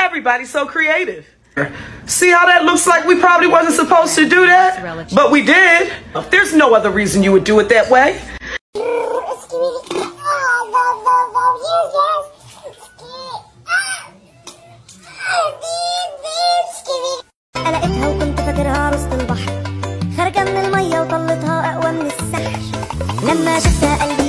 everybody's so creative. See how that looks like we probably wasn't supposed to do that? But we did. There's no other reason you would do it that way. لقيتها وكنت فاكرها عروسة البحر خارجة من المية وطلتها أقوى من السحر لما شفتها قلبي